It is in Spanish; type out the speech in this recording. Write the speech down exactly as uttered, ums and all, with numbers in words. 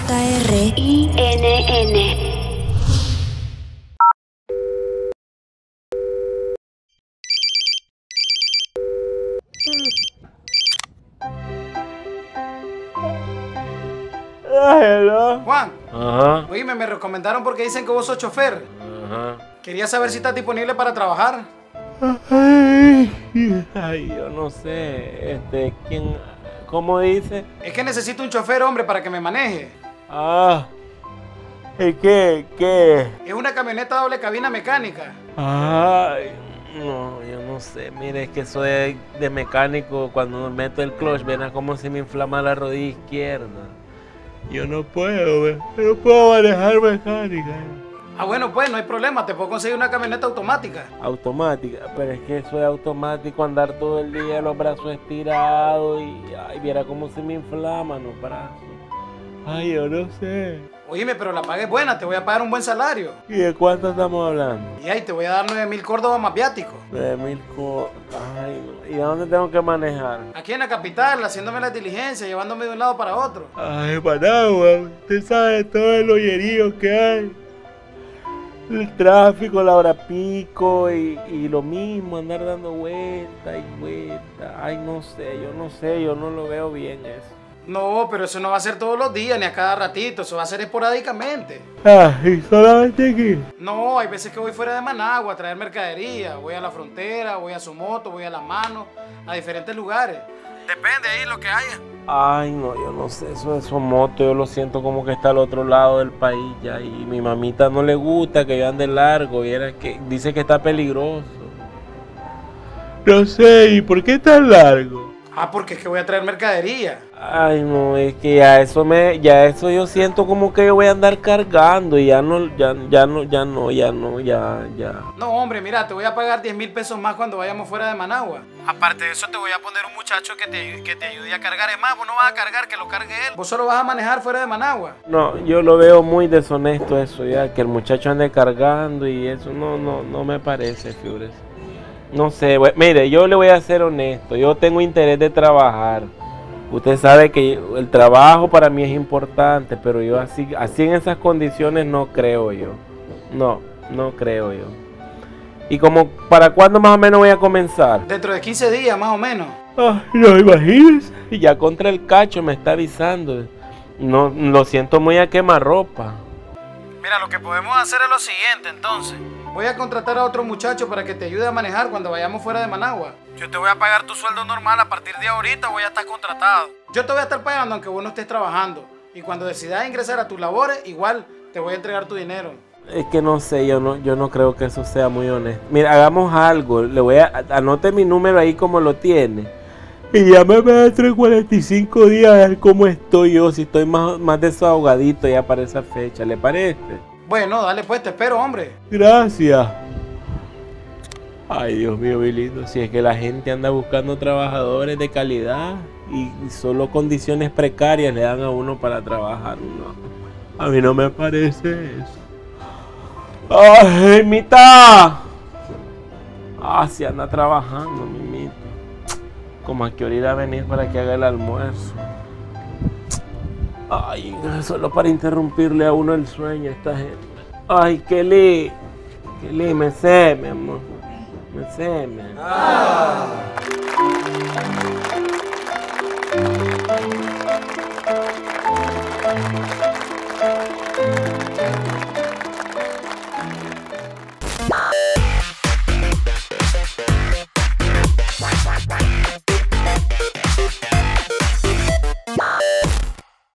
R I N N. Hello. Juan, Ajá. oíme, me recomendaron porque dicen que vos sos chofer. Ajá. Quería saber si estás disponible para trabajar. Ay, ay, yo no sé. Este, ¿quién? ¿Cómo dice? Es que necesito un chofer, hombre, para que me maneje. Ah. ¿Y qué? ¿Qué? Es una camioneta doble cabina mecánica. Ay, no, yo no sé. Mire, es que soy de mecánico. Cuando meto el clutch, ven a cómo se me inflama la rodilla izquierda. Yo no puedo, ve. Yo no puedo manejar mecánica. Ah, bueno, pues no hay problema, te puedo conseguir una camioneta automática. Automática, pero es que eso es automático, andar todo el día los brazos estirados y ay, viera cómo se me inflaman los brazos. Ay, yo no sé. Oíme, pero la paga es buena, te voy a pagar un buen salario. ¿Y de cuánto estamos hablando? Y ahí te voy a dar nueve mil córdobas más viático. De mil co... Ay, no. ¿Y a dónde tengo que manejar? Aquí en la capital, haciéndome las diligencias, llevándome de un lado para otro. Ay, Managua, usted sabe todo el hoyerío que hay. El tráfico, la hora pico y, y lo mismo, andar dando vuelta y vuelta. Ay, no sé, yo no sé, yo no lo veo bien eso. No, pero eso no va a ser todos los días ni a cada ratito, eso va a ser esporádicamente. Ah, ¿y solamente aquí? No, hay veces que voy fuera de Managua a traer mercadería, voy a la frontera, voy a Somoto, voy a La Mano, a diferentes lugares. Depende ahí lo que haya. Ay, no, yo no sé, eso de Somoto, yo lo siento como que está al otro lado del país ya. Y mi mamita no le gusta que yo ande largo, y era que dice que está peligroso. No sé, ¿y por qué tan largo? Ah, porque es que voy a traer mercadería. Ay, no, es que ya eso me, ya eso yo siento como que yo voy a andar cargando y ya no, ya, ya no, ya no, ya no, ya, ya. No, hombre, mira, te voy a pagar diez mil pesos más cuando vayamos fuera de Managua. Aparte de eso, te voy a poner un muchacho que te, que te ayude a cargar. Es más, vos no vas a cargar, que lo cargue él. Vos solo vas a manejar fuera de Managua. No, yo lo veo muy deshonesto eso ya, que el muchacho ande cargando y eso no, no, no me parece, Fiores. No sé, we- mire, yo le voy a ser honesto, yo tengo interés de trabajar. Usted sabe que el trabajo para mí es importante, pero yo así, así en esas condiciones no creo yo. No, no creo yo. ¿Y como para cuándo más o menos voy a comenzar? Dentro de quince días, más o menos. Ay, no imagínese. Y ya contra el cacho me está avisando. No, lo siento muy a quemarropa. Mira, lo que podemos hacer es lo siguiente, entonces. Voy a contratar a otro muchacho para que te ayude a manejar cuando vayamos fuera de Managua. Yo te voy a pagar tu sueldo normal, a partir de ahorita voy a estar contratado. Yo te voy a estar pagando aunque vos no estés trabajando. Y cuando decidas ingresar a tus labores, igual te voy a entregar tu dinero. Es que no sé, yo no, yo no creo que eso sea muy honesto. Mira, hagamos algo. Le voy a anote mi número ahí como lo tiene. Y llámame dentro de cuarenta y cinco días a ver cómo estoy yo, si estoy más, más desahogadito ya para esa fecha. ¿Le parece? Bueno, dale pues, te espero, hombre. Gracias. Ay, Dios mío, mi lindo. Si es que la gente anda buscando trabajadores de calidad y solo condiciones precarias le dan a uno para trabajar. No, a mí no me parece eso. ¡Ay, Mita! Ah, si anda trabajando, mimito. Como a qué hora irá a venir para que haga el almuerzo. Ay, solo para interrumpirle a uno el sueño a esta gente. Ay, Kelly. Kelly, me sé, mi amor. Me sé, mi amor. Ah.